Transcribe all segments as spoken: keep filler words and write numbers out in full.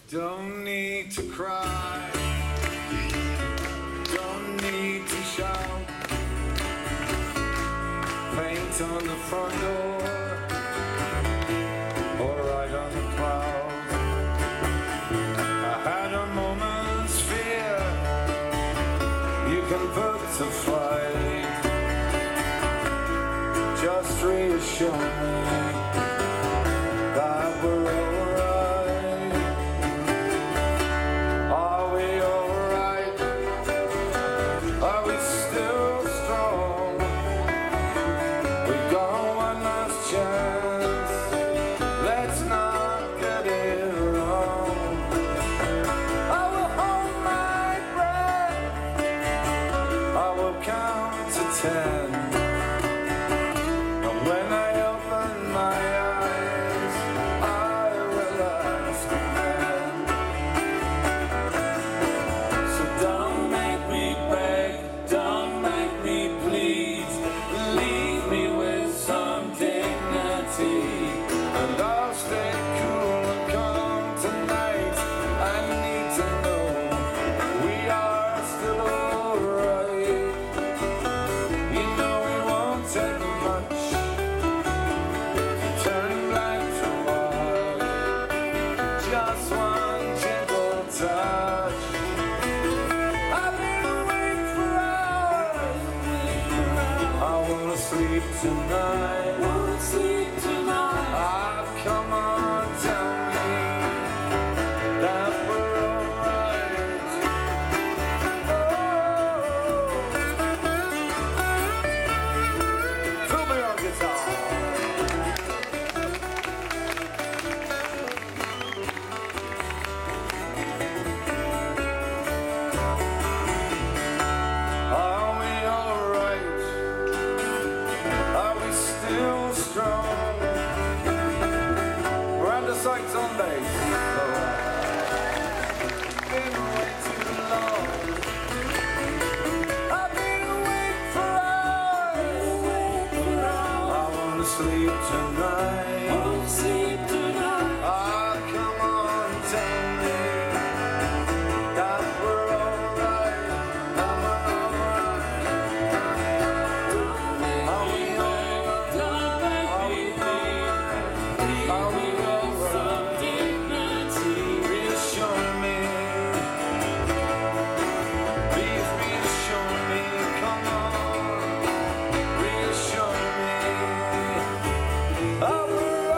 Don't need to cry, don't need to shout. Paint on the front door, or right on the clouds. I had a moment's fear, you can put to flight. Just reassure me that we're alright. Are we alright? Are we still strong? We got one last chance, let's not get it wrong. I will hold my breath, I will count to ten. And when I open my eyes, I will ask again. So don't make me beg, don't make me plead. Leave me with some dignity, and I'll stay cool and calm tonight. I need to know we are still alright. You know it won't take much to turn black to white. Just one gentle touch. I've been awake for hours. I wanna sleep tonight. Wanna sleep tonight. Ah, come on, tell me that we're alright. Oh, fill me on guitar. Are we alright? Are we still strong? We're under sights on base. Been way too long. I've been awake for hours. I wanna sleep tonight. Wanna sleep tonight. Ah, come on, tell me that we're alright. Am I alright? Are we alright? Are we alright? Are we alright? Reassure me. Please reassure me. Come on. Reassure me. Oh, we're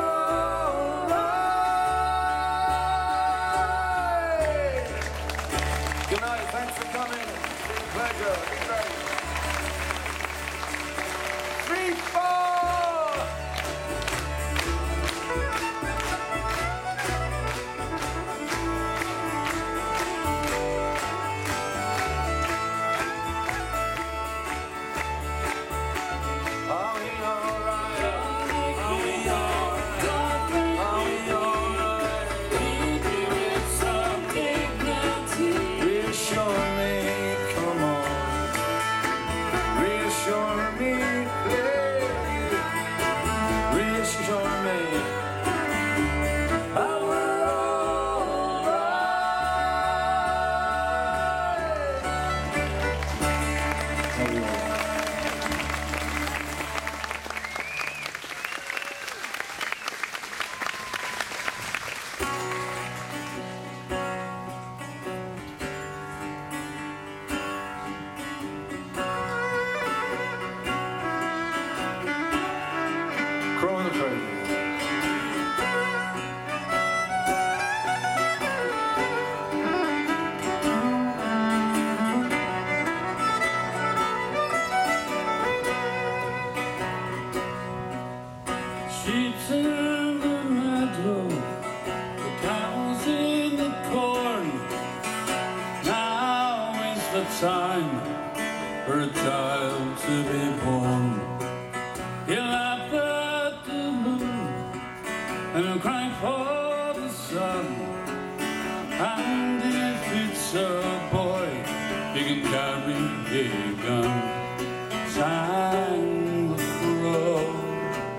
alright. Good night. Thanks for coming. It's been a pleasure. It's been great. Three, four. Are we alright? Are we alright? Are we alright? Reassure me, come on. Reassure me, please. Reassure me. Oh, we're alright. Crow in the Cradle. Sheep's in the meadow, the cows in the corn. Now is the time for a child to be born. He'll laugh at the moon and he'll cry for the sun. And if it's a boy, he can carry a gun. Sang the crow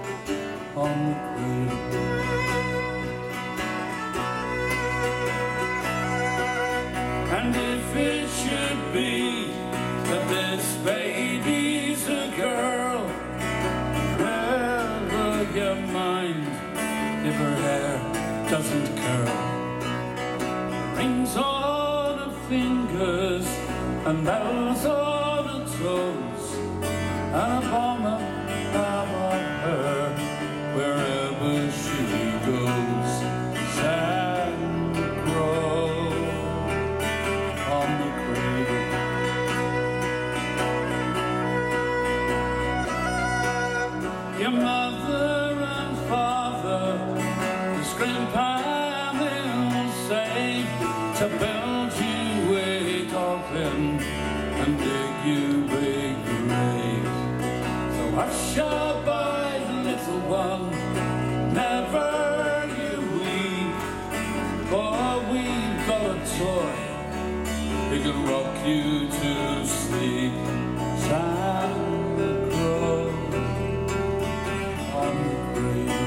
on the cradle. if her hair doesn't curl. Rings on her fingers and bells on her toes, and a bomber above her wherever she goes. Santa Claus on the cradle. Your mother and father, this grandpa will say, to build you a coffin and dig you a grave. So hush your boy, little one, never you weep, for we've got a toy, it can rock you to sleep. Santa Claus on the grave.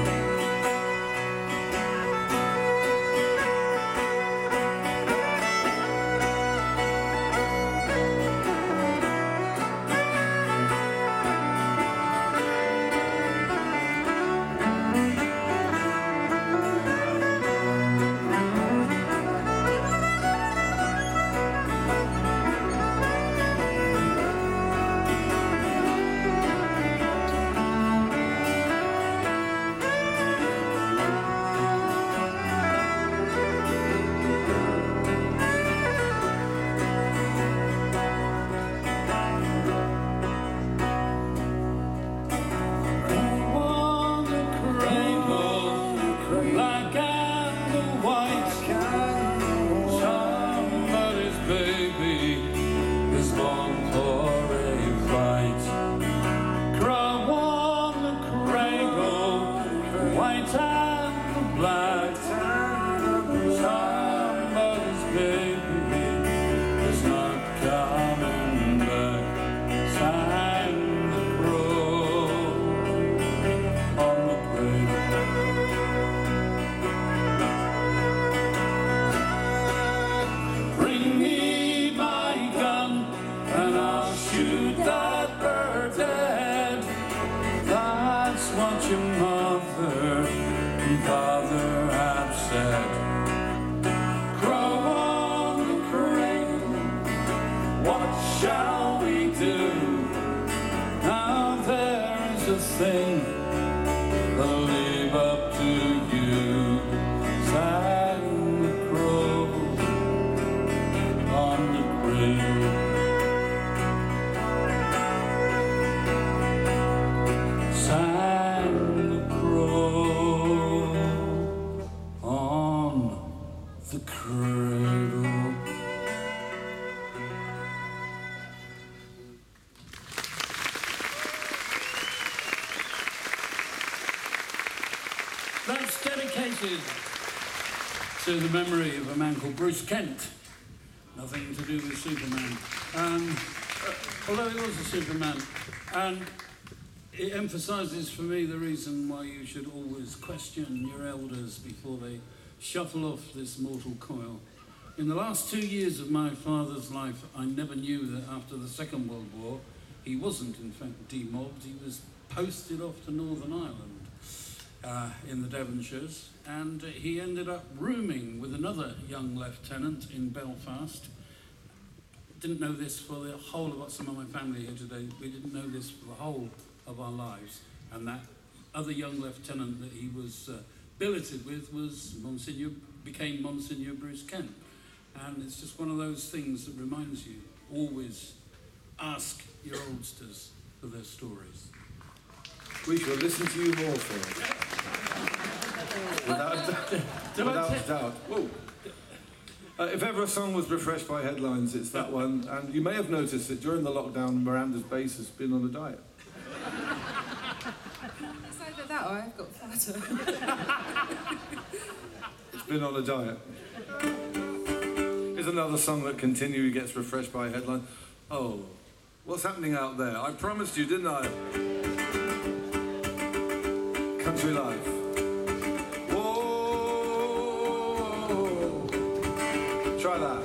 Thing that'll live up to you, Santa Claus on the cradle. Santa Claus on the cradle. That's dedicated to the memory of a man called Bruce Kent. Nothing to do with Superman. Um, uh, although he was a Superman. And it emphasises for me the reason why you should always question your elders before they shuffle off this mortal coil. In the last two years of my father's life, I never knew that after the Second World War, he wasn't in fact demobbed, he was posted off to Northern Ireland. Uh, in the Devonshires, and uh, he ended up rooming with another young lieutenant in Belfast. Didn't know this for the whole of some of my family here today. We didn't know this for the whole of our lives. And that other young lieutenant that he was uh, billeted with was Monsignor, became Monsignor Bruce Kent. And it's just one of those things that reminds you, always ask your oldsters for their stories. We shall listen to you more, Phil. Without, without doubt. Whoa. Uh, if ever a song was refreshed by headlines, it's that one. And you may have noticed that during the lockdown, Miranda's bass has been on a diet. It's either that or I've got fatter. It's been on a diet. Here's another song that continually gets refreshed by headline. Oh, what's happening out there? I promised you, didn't I? Country Life. Whoa, try that.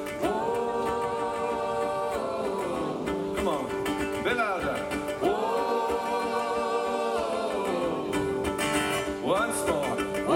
Whoa, come on, a bit louder. Whoa, once more.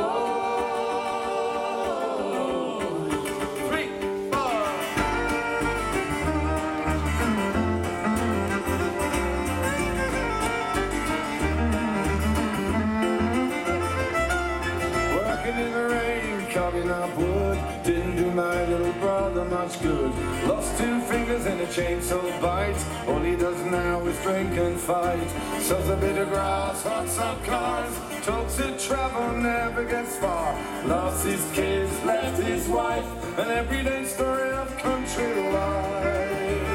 carving up wood didn't do my little brother much good. Lost two fingers in a chainsaw bite. All he does now is drink and fight. Sells a bit of grass, hots up cars, talks of travel, never gets far. Lost his kids, left his wife, an everyday story of country life.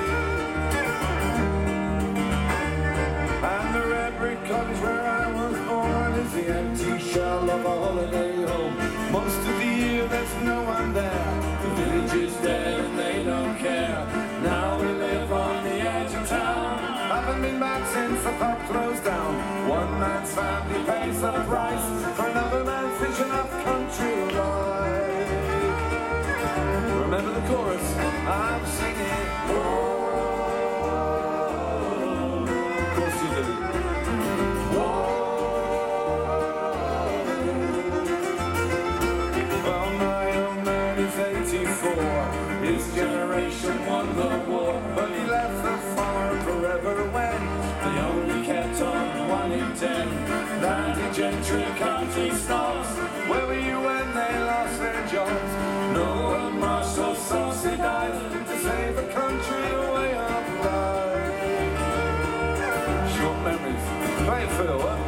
And the red brick cottage where I was born is the empty shell of a holiday home. Most of the year there's no one there. The village is dead and they don't care. Now we live on the edge of town. Haven't been back since the pub closed down. One man's family pays the price for another man's vision of country life. Remember the chorus? I'm singing. Oh. His generation won the war, but he left the farm forever when they only kept on one in ten. Landed gentry country snobs, where were you when they lost their jobs? Noah Marshall subsidized to save the country way of life. Short memories. Play it, Phil, huh?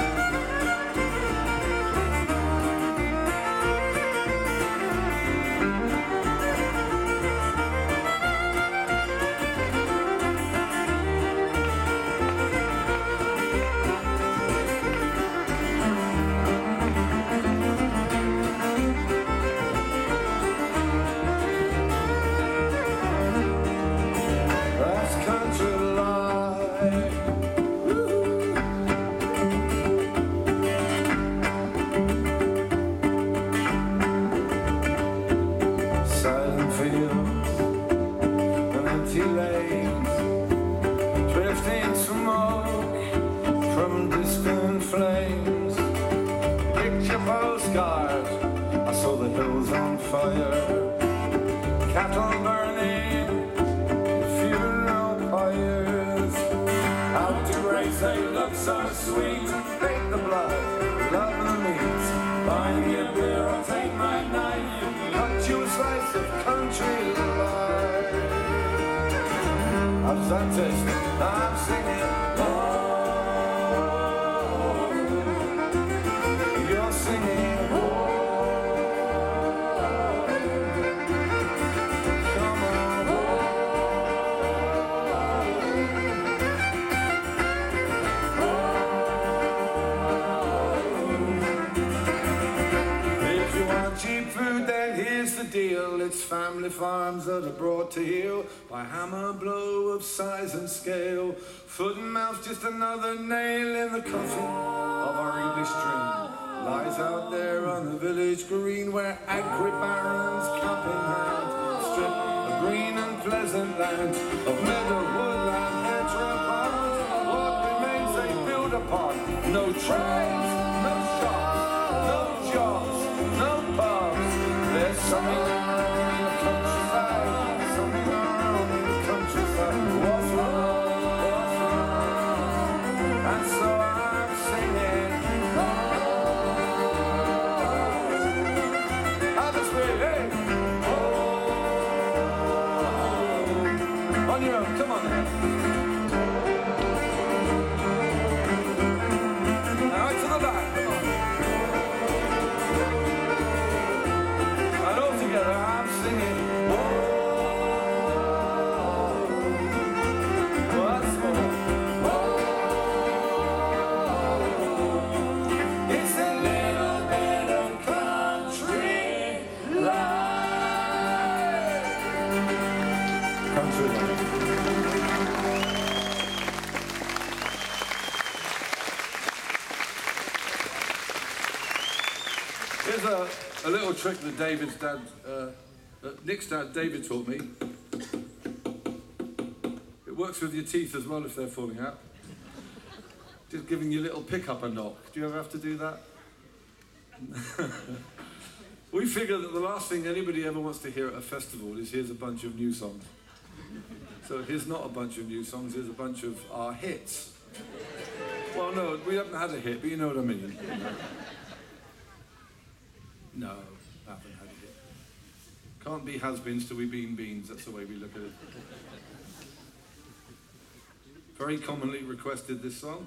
I'm singing, oh, you're singing, oh, come on, oh, oh. If you want cheap food, then here's the deal. It's family farms that are brought to heel by hammer blow of size and scale. Foot and mouth, just another nail in the coffin of our English dream. Lies out there on the village green where angry barons cup in hand strip a green and pleasant land of meadow, woodland, hedgerow ponds. What remains they build upon? No trades, no shops, no jobs, no pubs. There's something wrong in the countryside, something wrong in the countryside. What's wrong? What's wrong? And so I'm singing. Abbotsbury, hey! Oh, on your own, come on then. Now right to the back, come on. And all together, I'm singing. Once more. It's a little bit of country life. Country life. Here's a, a little trick that David's dad, uh, that Nick's dad, David, taught me. It works with your teeth as well if they're falling out. Just giving your little pickup a knock. Do you ever have to do that? We figure that the last thing anybody ever wants to hear at a festival is here's a bunch of new songs. So here's not a bunch of new songs, here's a bunch of our hits. Well, no, we haven't had a hit, but you know what I mean. No, haven't had it yet. Can't be has-beens till we bean beans, that's the way we look at it. Very commonly requested this song.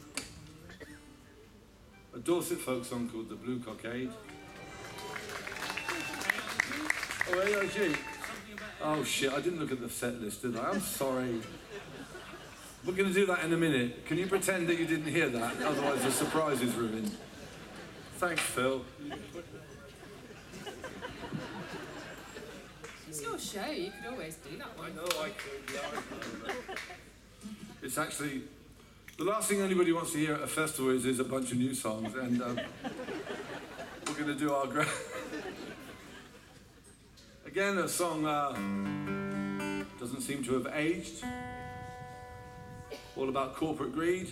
A Dorset folk song called The Blue Cockade. Oh, A I G. Oh shit, I didn't look at the set list, did I? I'm sorry. We're going to do that in a minute. Can you pretend that you didn't hear that? Otherwise the surprise is ruined. Thanks, Phil. It's your show, you could always do that one. I know I could, yeah, I could. It's actually, the last thing anybody wants to hear at a festival is, is a bunch of new songs, and um, we're going to do our gra- Again, a song uh, doesn't seem to have aged. All about corporate greed.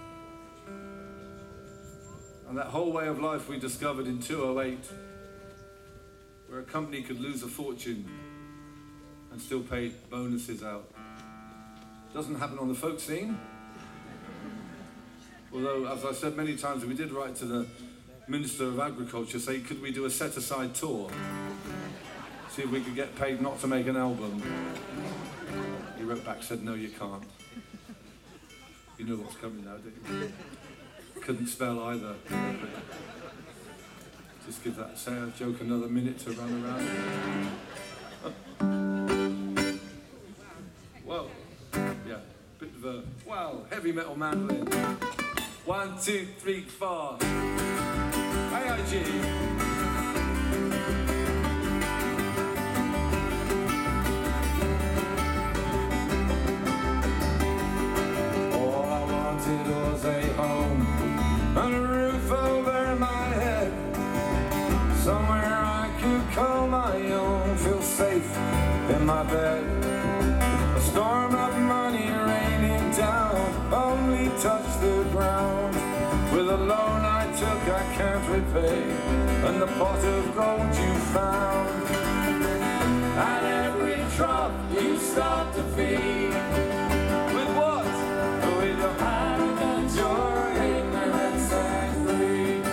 And that whole way of life we discovered in two oh eight, where a company could lose a fortune and still pay bonuses out. Doesn't happen on the folk scene. Although, as I said many times, we did write to the Minister of Agriculture, say, could we do a set-aside tour? See if we could get paid not to make an album. He wrote back, said, no, you can't. You know what's coming now, don't you? Couldn't spell either. Just give that say a joke another minute to run around. Whoa. Yeah, bit of a, wow, heavy metal mandolin. One, two, three, four. A I G. All I wanted was a home and a roof over my head. Somewhere I could call my own, feel safe in my bed. A storm of money raining down only touched the ground. With a loan I took I can't repay, and the pot of gold you found. And every drop you start to feed. With what? With your arrogance, your ignorance and greed.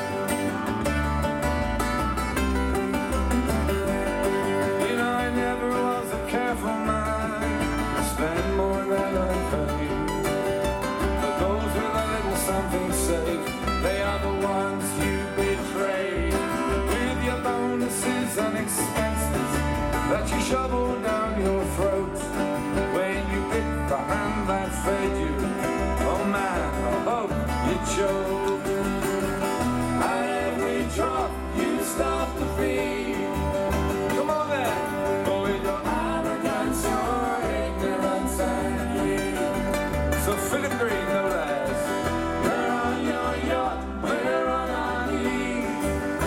You know I never was a careful man, spend more than I paid. But those with a little something saved, they are the ones you betray. With your bonuses and expenses that you shovel down your throat, when you bit the hand that fed you, oh man, I hope you choke. And every drop you start to feed. Come on then, go with your arrogance, your ignorance and greed. So Philip Green, no less, you're on your yacht, we're on our knees.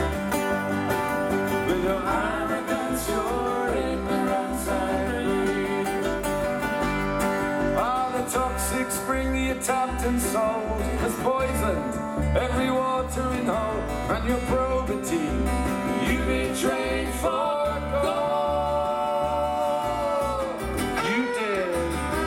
With your arrogance, your ignorance and greed. All the toxic spring you tapped and sold has poisoned every watering hole, and your probity you betrayed for gold. You did.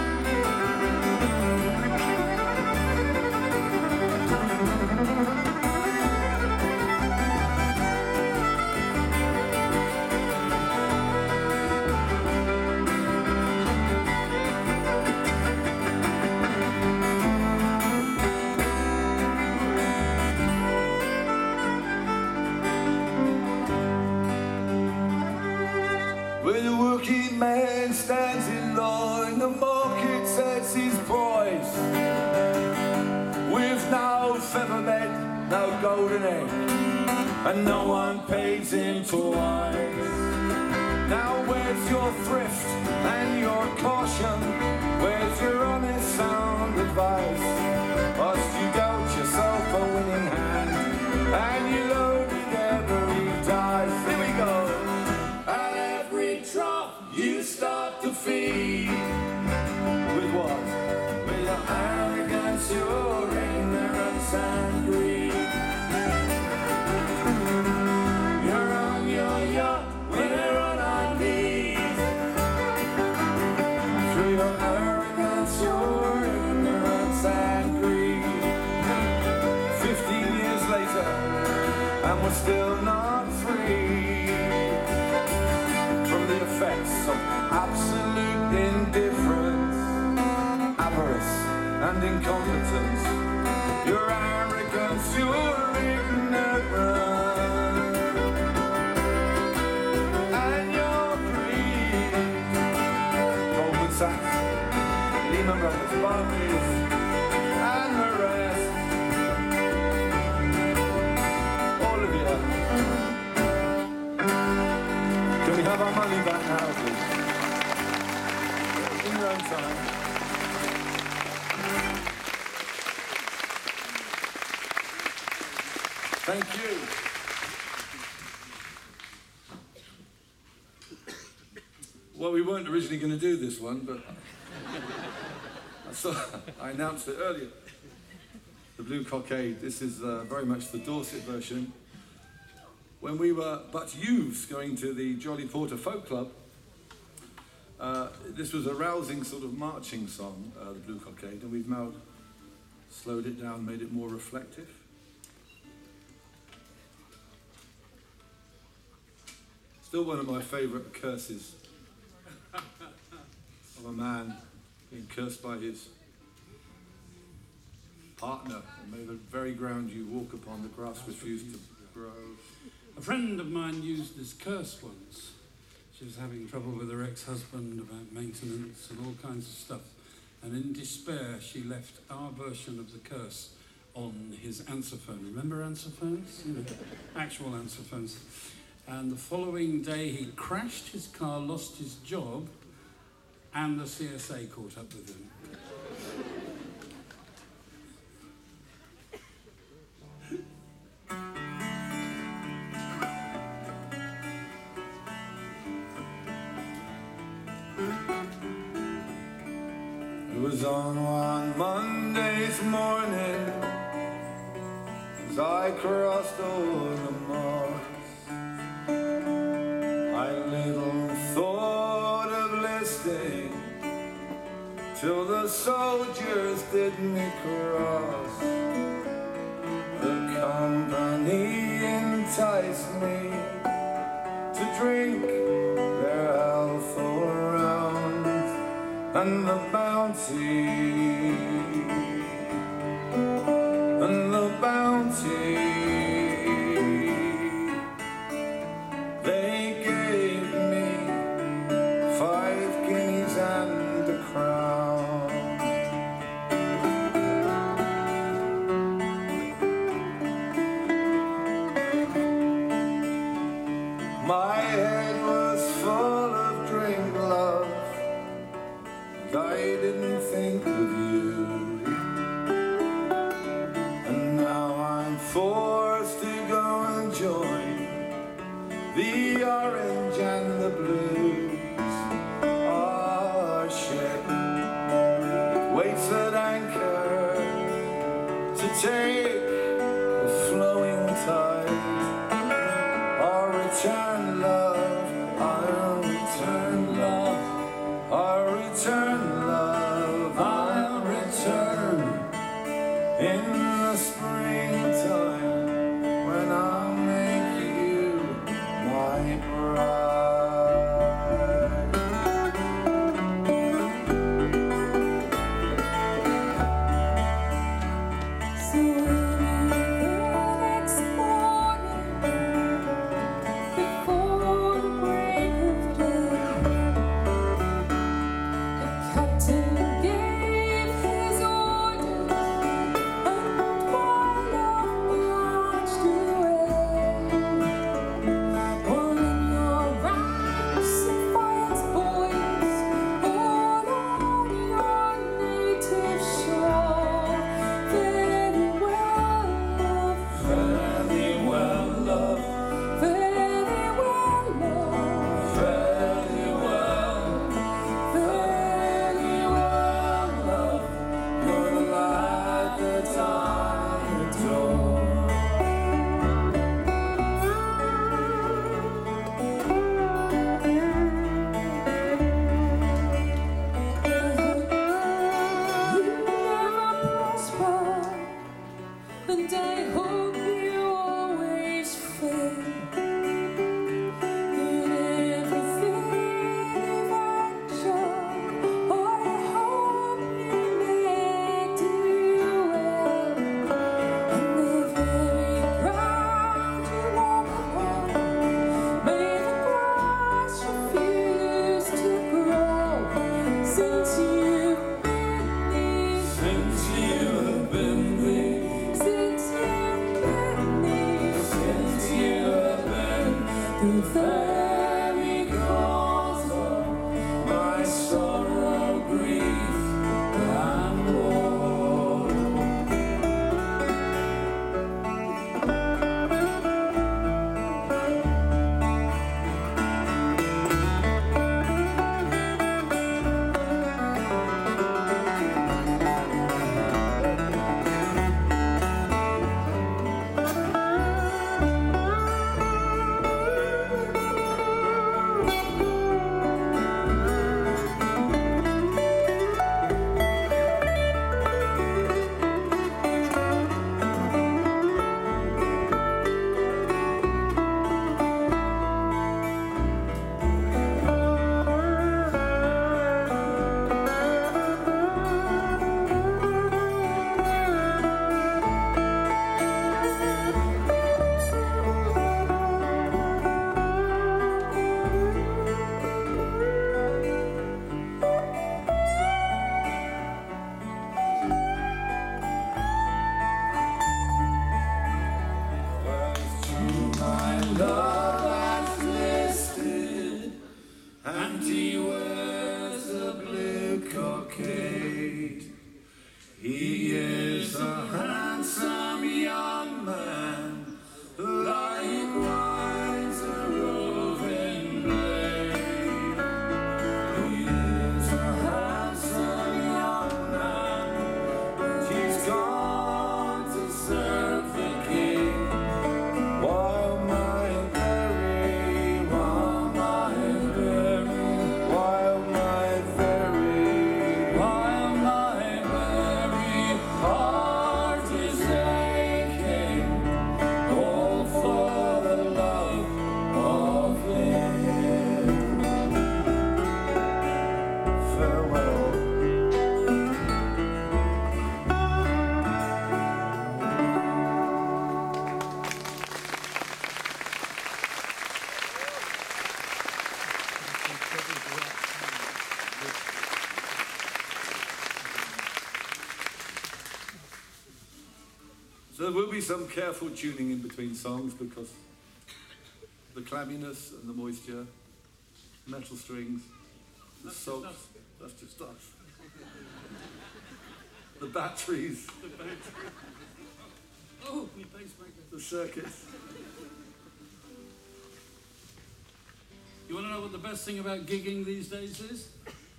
Where the working man stands in line, the market sets his price. With no feather bed, no golden egg, and no one pays him twice. Now where's your thrift and your caution? Where's your honest sound advice? Must you doubt yourself a winning hand, and you loaded every dice? Here we go. At every drop you start to feed. With what? With your arrogance, your ignorance and greed. You're on your yacht, we're on our knees. Through your arrogance, your ignorance and greed. Fifteen years later, and we're still not free. the effects of absolute indifference, avarice and incompetence, your arrogance, your ignorance, and your greed. Goldman Sachs, Lehman Brothers, Barclays, and the rest. All of you. Can we have our money back now, please? In your own time. Thank you. Well, we weren't originally going to do this one, but I saw I announced it earlier. The Blue Cockade. This is uh, very much the Dorset version. When we were but youths going to the Jolly Porter Folk Club, uh, this was a rousing sort of marching song, uh, the Blue Cockade, and we've now slowed it down, made it more reflective. Still one of my favourite curses of a man being cursed by his partner, and may the very ground you walk upon, the grass refuse to grow. A friend of mine used this curse once. She was having trouble with her ex-husband about maintenance and all kinds of stuff. And in despair, she left our version of the curse on his answer phone. Remember answer phones? You know, actual answer phones. And the following day, he crashed his car, lost his job, and the C S A caught up with him. It was on one Monday's morning as I crossed over the moors. I little thought of listening till the soldiers did me cross. The company enticed me to drink their health all around, and the bounty, and the bounty they gave me, five guineas and a crown. My head was full of drink, love, and I didn't think of you. And now I'm forced to go and join the orange and the blues. Our ship waits at anchor to take the flowing tide. Our return, love, I'll return, love, I'll return, love, I'll return in the springtime when I'll make you my bride. So my love that's listed, and he wears a blue cockade. He is a handsome young man, likewise a roving blade. He is a handsome young man, but he's gone to serve the king. While my very, while my very, while my very, while my very heart is aching, all for the love of him. Farewell. So there will be some careful tuning in between songs because the clabbiness and the moisture, metal strings, the salts, that's just us. The batteries, Oh, my pacemaker. the circuits. You want to know what the best thing about gigging these days is?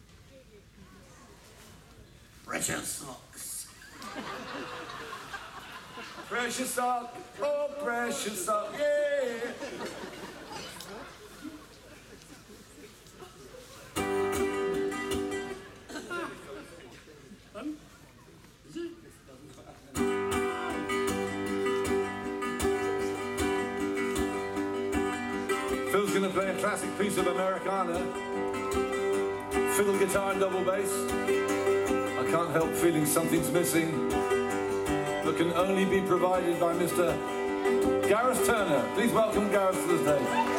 Pressure socks. Precious sock, oh precious sock, yeah. Um, is it? Phil's gonna play a classic piece of Americana. Fiddle, guitar and double bass. I can't help feeling something's missing that can only be provided by Mister Gareth Turner. Please welcome Gareth to the stage.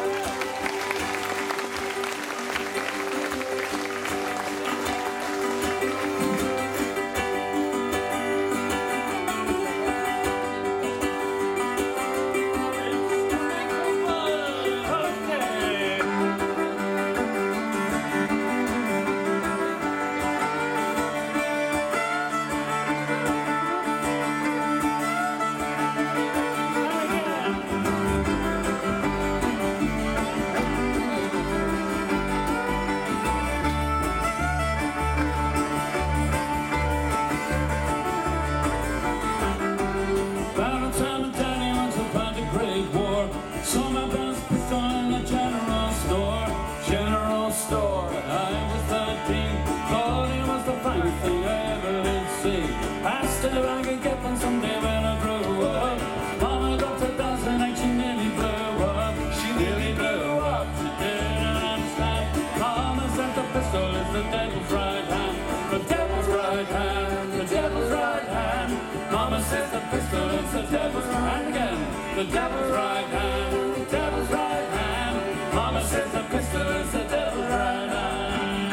The devil's right hand, the devil's right hand. Mama says the pistol is the devil's right hand.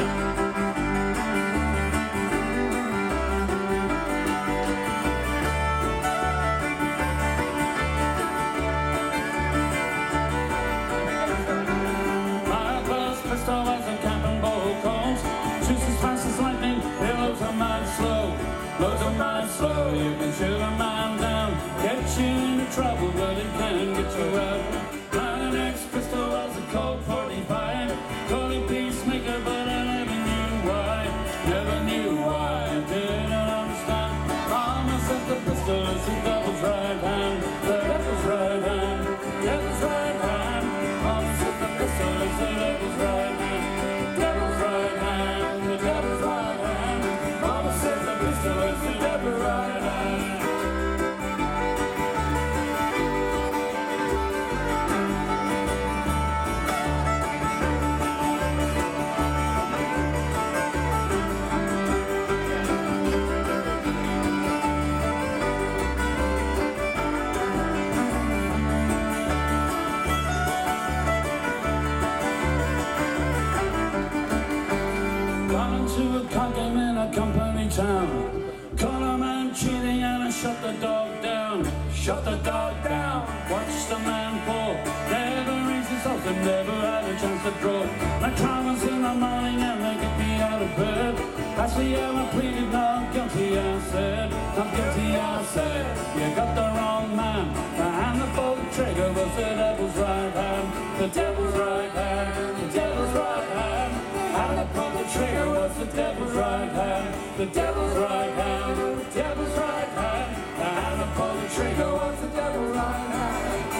My first pistol was a cap and bowl cones. Shoots as fast as lightning, it loads a man slow. Loads a man slow, you can shoot a man down. Get you into trouble, but it can get you out. My next pistol was a Colt forty-five. Called it peacemaker, but I never knew why. Never knew why, I didn't understand. Mama said the pistol is the devil's right hand. The devil's right hand, devil's right hand. Mama said the pistol is the devil's right hand. Devil's right hand, the devil's right hand. Mama said the pistol is the devil's right hand. To a card game in a company town. Caught a man cheating and I shut the dog down. Shut the dog down. Watched the man fall never had a chance to draw. My traumas in the morning and they get me out of bed. Last year I pleaded not guilty, I said, not guilty, I said. You got the wrong man. The hand that pulled the trigger was the devil's right hand. The devil's right hand, the devil's right hand. The hand that pulled the trigger was the devil's right hand. The devil's right hand, the devil's right hand. The hand that pulled the trigger was the devil's right hand.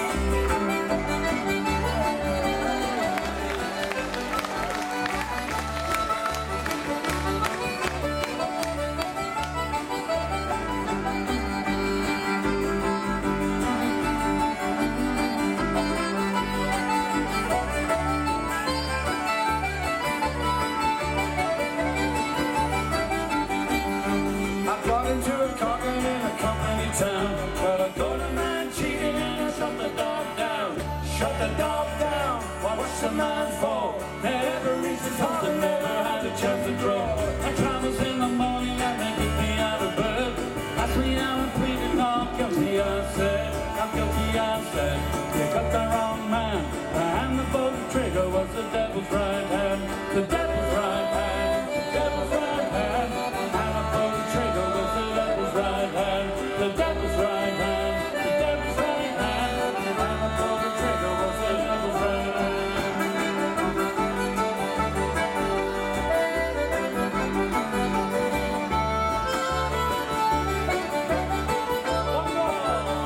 Well, I got a man cheating and I shut the dog down. Shut the dog down. Well, what's the man for? Never reached the top and never had a chance to draw. My traumas in the morning and they kicked me out of bed. Asked me now and pleaded not guilty, I said. Not guilty, I said. You got the wrong man. The hand that pulled the trigger was the devil's right hand. The devil's right hand. The devil's right hand. The hand that pulled the trigger was the devil's right hand. The devil's right hand, the devil's right hand. The hand that pulled the trigger was the devil's right hand. One more.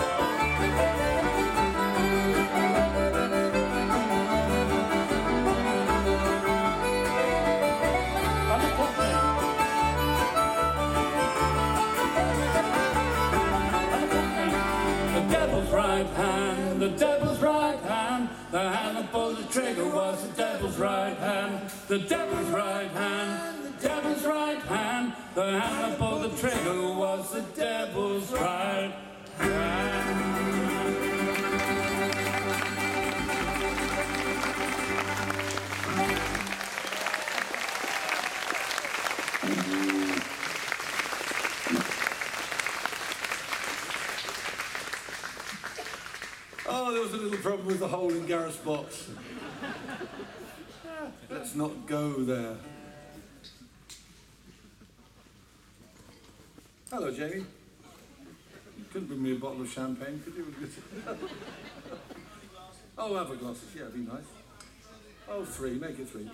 On the puppet. The devil's right hand, the devil's right hand. The hand that pulled the trigger was the devil's right hand. The devil's right hand, the devil's right hand. The hand that pulled the trigger was the devil's right hand. Oh, there was a little problem with the hole in Gareth's box. Let's not go there. Hello, Jamie. You couldn't bring me a bottle of champagne, could you? Oh, have a glass. Yeah, it'd be nice. Oh, three. Make it three.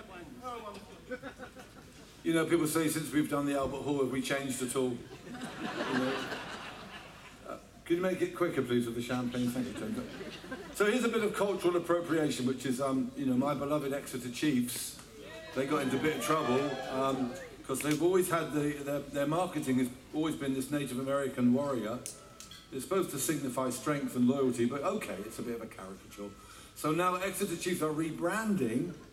You know, people say since we've done the Albert Hall, have we changed at all? You know? Could you make it quicker, please, with the champagne? Thank you, Tom. So here's a bit of cultural appropriation, which is, um, you know, my beloved Exeter Chiefs. They got into a bit of trouble because um, they've always had the their, their marketing has always been this Native American warrior. It's supposed to signify strength and loyalty, but okay, it's a bit of a caricature. So now Exeter Chiefs are rebranding